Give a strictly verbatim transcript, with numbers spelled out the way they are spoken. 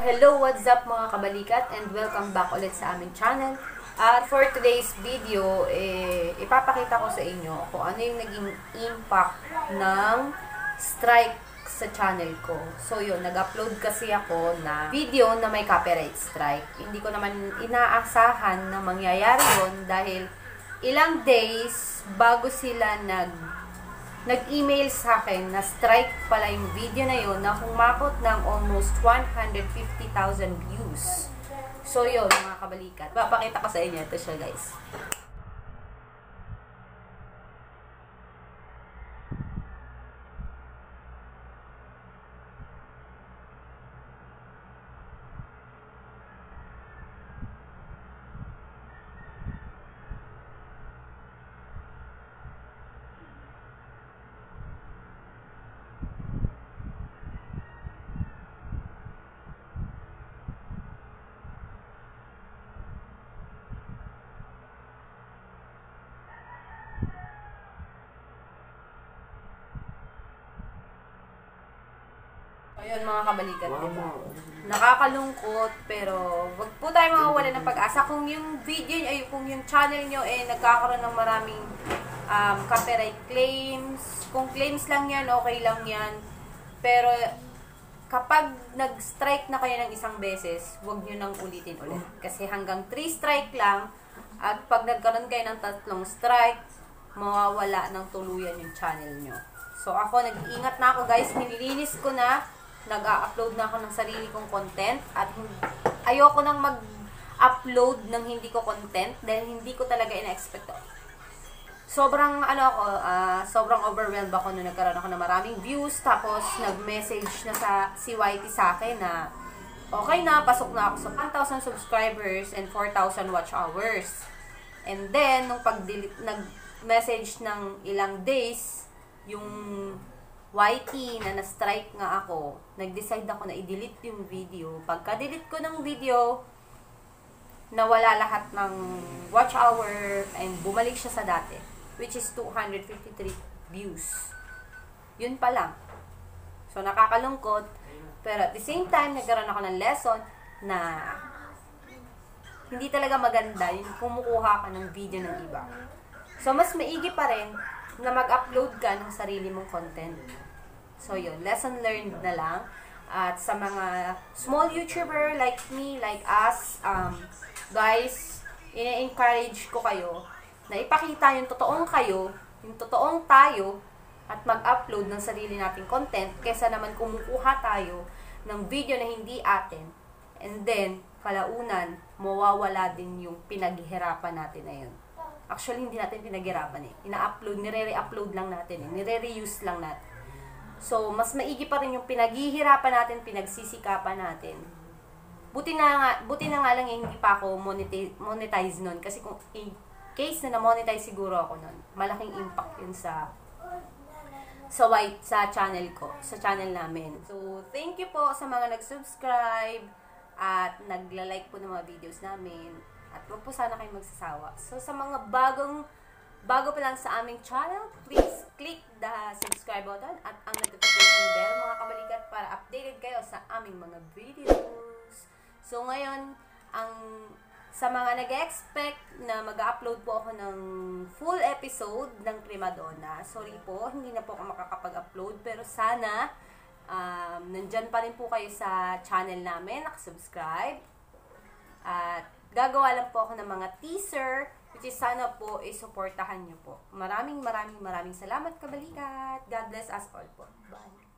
Hello, what's up mga kabalikat, and welcome back ulit sa aming channel. At for today's video, eh, ipapakita ko sa inyo kung ano yung naging impact ng strike sa channel ko. So yun, nag-upload kasi ako na video na may copyright strike. Hindi ko naman inaasahan na mangyayari yun dahil ilang days bago sila nag nag-email sa akin na strike pala yung video na yun na humakot ng almost one hundred fifty thousand views. So yun mga kabalikat, papakita ko sa inyo. Ito siya guys. Ayun mga kabalikat, wow. Diba? Nakakalungkot, pero wag po tayo mawawala ng pag-asa. Kung yung video nyo, ay kung yung channel nyo eh nagkakaroon ng maraming um, copyright claims, kung claims lang yan, okay lang yan. Pero kapag nag-strike na kayo ng isang beses, wag nyo nang ulitin ulit. Kasi hanggang three strike lang, at pag nagkaroon kayo ng tatlong strike, mawawala ng tuluyan yung channel nyo. So ako, nag-iingat na ako guys, nililinis ko na, nag-upload na ako ng sarili kong content at ayoko nang mag-upload ng hindi ko content dahil hindi ko talaga ina-expect to. Sobrang ano ako, uh, sobrang overwhelmed ako nung nagkaroon ako ng maraming views, tapos nag-message na sa si Y T sa akin na okay na, pasok na ako sa one thousand subscribers and four thousand watch hours. And then, nung pag-delete, nag-message ng ilang days, yung Y T na na-strike nga ako, nag-decide ako na i-delete yung video. Pagka-delete ko ng video, nawala lahat ng watch hour and bumalik siya sa dati, which is two hundred fifty-three views. Yun pa lang. So, nakakalungkot. Pero at the same time, nagkaroon ako ng lesson na hindi talaga maganda yung kumukuha ka ng video ng iba. So, mas maigi pa rin na mag-upload ka ng sarili mong content. So, yun. Lesson learned na lang. At sa mga small YouTuber like me, like us, um, guys, ina-encourage ko kayo na ipakita yung totoong kayo, yung totoong tayo, at mag-upload ng sarili nating content kaysa naman kumukuha tayo ng video na hindi atin. And then, kalaunan, mawawala din yung pinaghihirapan natin na yun. Actually, hindi natin pinaghirapan eh. Ina-upload, nire-re-upload lang natin eh. Nire-reuse lang natin. So, mas maigi pa rin yung pinaghihirapan natin, pinagsisikapan natin. Buti na nga, buti na nga lang eh, hindi pa ako monetize, monetize nun. Kasi kung in case na na-monetize siguro ako nun, malaking impact yun sa sa white, sa channel ko, sa channel namin. So, thank you po sa mga nag-subscribe at nagla-like po ng mga videos namin. At huwag po sana kayo magsasawa. So, sa mga bagong, bago pa lang sa aming channel, please click the subscribe button at ang notification bell, mga kabalikat, para updated kayo sa aming mga videos. So, ngayon, ang sa mga nag-expect na mag-upload po ako ng full episode ng Prima Donna, sorry po, hindi na po ako makakapag-upload, pero sana, um, nandyan pa rin po kayo sa channel namin, nakasubscribe. At gagawa lang po ako ng mga teaser, which is sana po isuportahan nyo po. Maraming maraming maraming salamat kabalikat. God bless us all po. Bye.